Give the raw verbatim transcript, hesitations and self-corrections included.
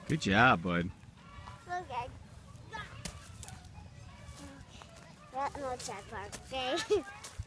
Good job, bud. Okay. That no chat park, okay?